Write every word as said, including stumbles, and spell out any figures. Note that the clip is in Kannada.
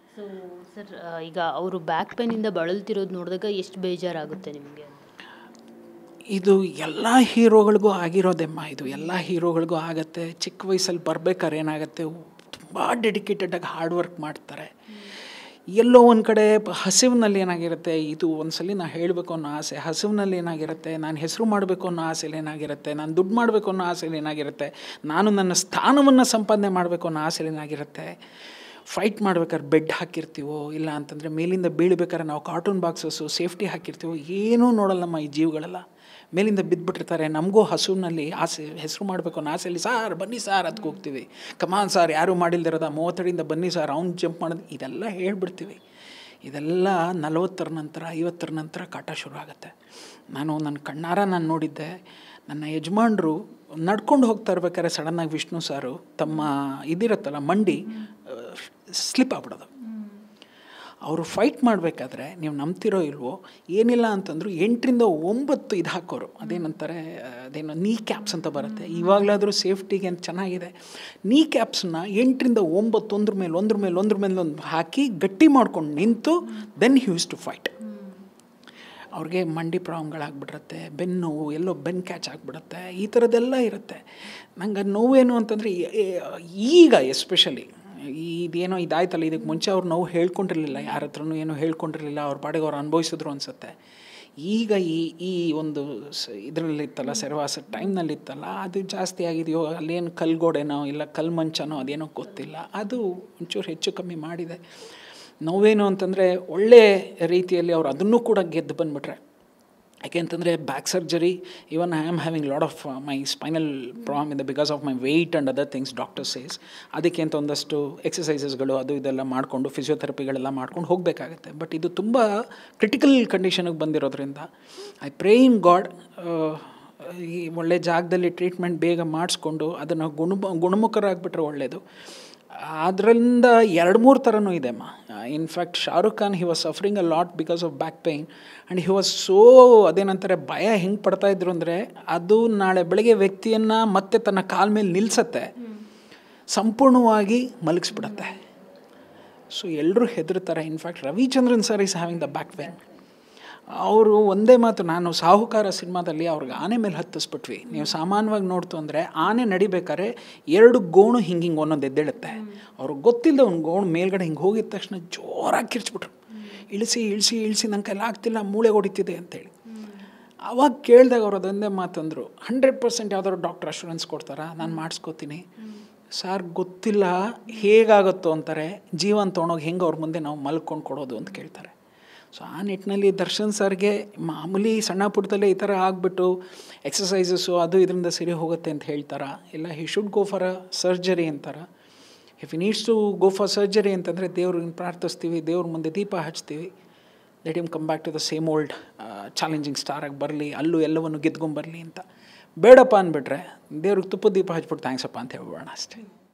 ಸೊ ಸರ್, ಈಗ ಅವರು ಬ್ಯಾಕ್ ಪೇನಿಂದ ಬಳಲ್ತಿರೋದು ನೋಡಿದಾಗ ಎಷ್ಟು ಬೇಜಾರಾಗುತ್ತೆ ನಿಮಗೆ? ಇದು ಎಲ್ಲ ಹೀರೋಗಳಿಗೂ ಆಗಿರೋದೆಮ್ಮ. ಇದು ಎಲ್ಲ ಹೀರೋಗಳಿಗೂ ಆಗುತ್ತೆ. ಚಿಕ್ಕ ವಯಸ್ಸಲ್ಲಿ ಬರ್ಬೇಕಾದ್ರೆ ಏನಾಗುತ್ತೆ, ತುಂಬ ಡೆಡಿಕೇಟೆಡಾಗಿ ಹಾರ್ಡ್ ವರ್ಕ್ ಮಾಡ್ತಾರೆ. ಎಲ್ಲೋ ಒಂದು ಕಡೆ ಹಸಿವಿನಲ್ಲಿ ಏನಾಗಿರುತ್ತೆ, ಇದು ಒಂದು ಸಲ ನಾನು ಹೇಳಬೇಕು ಅನ್ನೋ ಆಸೆ, ಹಸಿವಿನಲ್ಲಿ ಏನಾಗಿರುತ್ತೆ, ನಾನು ಹೆಸರು ಮಾಡಬೇಕು ಅನ್ನೋ ಆಸೆಯಲ್ಲಿ ಏನಾಗಿರುತ್ತೆ, ನಾನು ದುಡ್ಡು ಮಾಡಬೇಕು ಅನ್ನೋ ಆಸೆಯಲ್ಲಿ ಏನಾಗಿರುತ್ತೆ, ನಾನು ನನ್ನ ಸ್ಥಾನವನ್ನು ಸಂಪಾದನೆ ಮಾಡಬೇಕು ಅನ್ನೋ ಆಸೆಯಲ್ಲಿ ಏನಾಗಿರುತ್ತೆ. ಫೈಟ್ ಮಾಡ್ಬೇಕಾದ್ರೆ ಬೆಡ್ ಹಾಕಿರ್ತೀವೋ, ಇಲ್ಲ ಅಂತಂದರೆ ಮೇಲಿಂದ ಬೀಳ್ಬೇಕಾದ್ರೆ ನಾವು ಕಾರ್ಟೂನ್ ಬಾಕ್ಸಸ್ಸು ಸೇಫ್ಟಿ ಹಾಕಿರ್ತೀವೋ, ಏನೂ ನೋಡಲ್ಲಮ್ಮ ಈ ಜೀವಗಳೆಲ್ಲ. ಮೇಲಿಂದ ಬಿದ್ದುಬಿಟ್ಟಿರ್ತಾರೆ. ನಮಗೂ ಹಸುವಿನಲ್ಲಿ ಆಸೆ, ಹೆಸರು ಮಾಡಬೇಕು ಅನ್ನೋ ಆಸೆಯಲ್ಲಿ ಸಾರ್ ಬನ್ನಿ ಸಾರ್ ಅದಕ್ಕೆ ಹೋಗ್ತೀವಿ. ಕಮಾನ್ ಸಾರ್, ಯಾರೂ ಮಾಡಿಲ್ದಿರೋದ ಮೂವತ್ತಡಿಯಿಂದ ಬನ್ನಿ ಸಾರ್, ಅವ್ನು ಜಂಪ್ ಮಾಡೋದು, ಇದೆಲ್ಲ ಹೇಳ್ಬಿಡ್ತೀವಿ. ಇದೆಲ್ಲ ನಲವತ್ತರ ನಂತರ ಐವತ್ತರ ನಂತರ ಕಾಟ ಶುರು ಆಗುತ್ತೆ. ನಾನು ನನ್ನ ಕಣ್ಣಾರ ನಾನು ನೋಡಿದ್ದೆ, ನನ್ನ ಯಜಮಾನ್ರು ನಡ್ಕೊಂಡು ಹೋಗ್ತಾ ಇರ್ಬೇಕಾದ್ರೆ ಸಡನ್ನಾಗಿ ವಿಷ್ಣು ಸಾರು ತಮ್ಮ ಇದಿರುತ್ತಲ್ಲ ಮಂಡಿ ಸ್ಲಿಪ್ ಆಗ್ಬಿಡೋದು. ಅವರು ಫೈಟ್ ಮಾಡಬೇಕಾದ್ರೆ ನೀವು ನಂಬ್ತಿರೋ ಇಲ್ವೋ, ಏನಿಲ್ಲ ಅಂತಂದ್ರು ಎಂಟರಿಂದ ಒಂಬತ್ತು ಇದು ಹಾಕೋರು, ಅದೇನಂತಾರೆ, ಅದೇನೋ ನೀ ಕ್ಯಾಪ್ಸ್ ಅಂತ ಬರುತ್ತೆ. ಇವಾಗಲಾದರೂ ಸೇಫ್ಟಿಗೆ ಅಂತ ಚೆನ್ನಾಗಿದೆ. ನೀ ಕ್ಯಾಪ್ಸನ್ನ ಎಂಟರಿಂದ ಒಂಬತ್ತು ಒಂದ್ರ ಮೇಲೆ ಒಂದ್ರ ಮೇಲೆ ಒಂದ್ರ ಮೇಲೆ ಒಂದು ಹಾಕಿ ಗಟ್ಟಿ ಮಾಡ್ಕೊಂಡು ನಿಂತು then he use to fight. ಅವ್ರಿಗೆ ಮಂಡಿ ಪ್ರಾಬ್ಲಮ್ಗಳಾಗ್ಬಿಟ್ಟಿರುತ್ತೆ, ಬೆನ್ನು ನೋವು, ಎಲ್ಲೋ ಬೆನ್ನು ಕ್ಯಾಚ್ ಆಗಿಬಿಡುತ್ತೆ, ಈ ಥರದ್ದೆಲ್ಲ ಇರುತ್ತೆ. ನಂಗೆ ನೋವೇನು ಅಂತಂದರೆ ಈಗ ಎಸ್ಪೆಷಲಿ ಇದೇನೋ ಇದಾಯ್ತಲ್ಲ, ಇದಕ್ಕೆ ಮುಂಚೆ ಅವ್ರು ನೋವು ಹೇಳ್ಕೊಂಡಿರಲಿಲ್ಲ, ಯಾರ ಹತ್ರನೂ ಏನೋ ಹೇಳ್ಕೊಂಡಿರಲಿಲ್ಲ, ಅವ್ರ ಪಾಡಿಗೆ ಅವ್ರು ಅನುಭವಿಸಿದ್ರು ಅನಿಸುತ್ತೆ. ಈಗ ಈ ಈ ಒಂದು ಸ ಇದರಲ್ಲಿತ್ತಲ್ಲ, ಸೆರವಾಸ ಟೈಮ್ನಲ್ಲಿತ್ತಲ್ಲ, ಅದು ಜಾಸ್ತಿ ಆಗಿದೆಯೋ, ಅಲ್ಲೇನು ಕಲ್ಗೋಡೆನೋ ಇಲ್ಲ ಕಲ್ಲು ಮಂಚನೋ ಅದೇನೋ ಗೊತ್ತಿಲ್ಲ, ಅದು ಒಂಚೂರು ಹೆಚ್ಚು ಕಮ್ಮಿ ಮಾಡಿದೆ. ನೋವೇನು ಅಂತಂದರೆ ಒಳ್ಳೆ ರೀತಿಯಲ್ಲಿ ಅವ್ರು ಅದನ್ನೂ ಕೂಡ ಗೆದ್ದು ಬಂದುಬಿಟ್ರೆ. ಯಾಕೆ ಅಂತಂದರೆ back surgery, even I am having lot of my spinal problem ಇದೆ because of my weight and other things doctor says. ಅದಕ್ಕೆ ಅಂತ ಒಂದಷ್ಟು ಎಕ್ಸಸೈಸಸ್ಗಳು ಅದು ಇದೆಲ್ಲ ಮಾಡಿಕೊಂಡು ಫಿಸಿಯೋಥೆರಪಿಗಳೆಲ್ಲ ಮಾಡ್ಕೊಂಡು ಹೋಗಬೇಕಾಗತ್ತೆ. ಬಟ್ ಇದು ತುಂಬ ಕ್ರಿಟಿಕಲ್ ಕಂಡೀಷನಿಗೆ ಬಂದಿರೋದ್ರಿಂದ ಐ ಪ್ರೇ ಇನ್ ಗಾಡ್, ಈ ಒಳ್ಳೆ ಜಾಗದಲ್ಲಿ ಟ್ರೀಟ್ಮೆಂಟ್ ಬೇಗ ಮಾಡಿಸ್ಕೊಂಡು ಅದನ್ನು ಗುಣ ಗುಣಮುಖರಾಗಿಬಿಟ್ರೆ ಒಳ್ಳೆಯದು. ಅದರಿಂದ ಎರಡು ಮೂರು ಥರನೂ ಇದೆಮ್ಮ. In fact Shahrukh Khan he was suffering a lot because of back pain and he was so, ಅದೇನಂತಾರೆ, ಭಯ ಹೆಂಗೆ ಪಡ್ತಾಯಿದ್ರು ಅಂದರೆ, ಅದು ನಾಳೆ ಬೆಳಗ್ಗೆ ವ್ಯಕ್ತಿಯನ್ನು ಮತ್ತೆ ತನ್ನ ಕಾಲ ಮೇಲೆ ನಿಲ್ಲಿಸತ್ತೆ, ಸಂಪೂರ್ಣವಾಗಿ ಮಲಗಿಸ್ಬಿಡತ್ತೆ. ಸೊ ಎಲ್ಲರೂ ಹೆದರ್ತಾರೆ. In fact Ravichandran sir is having the back pain. ಅವರು ಒಂದೇ ಮಾತು, ನಾನು ಸಾಹುಕಾರ ಸಿನಿಮಾದಲ್ಲಿ ಅವ್ರಿಗೆ ಆನೆ ಮೇಲೆ ಹತ್ತಿಸ್ಬಿಟ್ವಿ. ನೀವು ಸಾಮಾನ್ಯವಾಗಿ ನೋಡ್ತು ಅಂದರೆ ಆನೆ ನಡಿಬೇಕಾದ್ರೆ ಎರಡು ಗೋಣು ಹಿಂಗೆ ಹಿಂಗೆ ಒಂದೊಂದು ಎದ್ದೇಳುತ್ತೆ. ಅವ್ರಿಗೆ ಗೊತ್ತಿಲ್ಲದೆ ಒಂದು ಗೋಣು ಮೇಲ್ಗಡೆ ಹಿಂಗೆ ಹೋಗಿದ ತಕ್ಷಣ ಜೋರಾಗಿ ಕಿರ್ಚ್ಬಿಟ್ರು, ಇಳಿಸಿ ಇಳಿಸಿ ಇಳಿಸಿ ನನ್ನ ಕೈಲಿ ಆಗ್ತಿಲ್ಲ, ಮೂಳೆ ಹೊಡಿತಿದೆ ಅಂತೇಳಿ. ಅವಾಗ ಕೇಳಿದಾಗ ಅವ್ರು ಅದೊಂದೇ ಮಾತಂದರು, ಹಂಡ್ರೆಡ್ ಪರ್ಸೆಂಟ್ ಯಾವ್ದಾದ್ರು ಡಾಕ್ಟರ್ ಅಶ್ಯೂರೆನ್ಸ್ ಕೊಡ್ತಾರಾ, ನಾನು ಮಾಡಿಸ್ಕೋತೀನಿ. ಸಾರ್ ಗೊತ್ತಿಲ್ಲ ಹೇಗಾಗುತ್ತೋ ಅಂತಾರೆ, ಜೀವನ ತೊಗೊಂಡೋಗಿ ಹೆಂಗೆ ಅವ್ರ ಮುಂದೆ ನಾವು ಮಲ್ಕೊಂಡು ಕೊಡೋದು ಅಂತ ಕೇಳ್ತಾರೆ. ಸೊ ಆ ನಿಟ್ಟಿನಲ್ಲಿ ದರ್ಶನ್ ಸರ್ಗೆ ಮಾಮೂಲಿ ಸಣ್ಣ ಪುಟ್ಟದಲ್ಲೇ ಈ ಥರ ಆಗಿಬಿಟ್ಟು ಎಕ್ಸಸೈಸಸ್ಸು ಅದು ಇದರಿಂದ ಸರಿ ಹೋಗುತ್ತೆ ಅಂತ ಹೇಳ್ತಾರ, ಇಲ್ಲ he should go for a surgery ಅಂತಾರ. If he needs to go for surgery ಅಂತಂದರೆ ದೇವ್ರನ್ನ ಪ್ರಾರ್ಥಿಸ್ತೀವಿ, ದೇವ್ರ ಮುಂದೆ ದೀಪ ಹಚ್ತೀವಿ, let him come back to the same old challenging ಸ್ಟಾರಾಗಿ ಬರಲಿ, ಅಲ್ಲೂ ಎಲ್ಲವನ್ನು ಗೆದ್ಕೊಂಬರಲಿ ಅಂತ. ಬೇಡಪ್ಪ ಅಂದ್ಬಿಟ್ರೆ ದೇವ್ರಿಗೆ ತುಪ್ಪ ದೀಪ ಹಚ್ಬಿಟ್ಟು ಥ್ಯಾಂಕ್ಸಪ್ಪ ಅಂತ ಹೇಳ್ಬೋಣ ಅಷ್ಟೇ.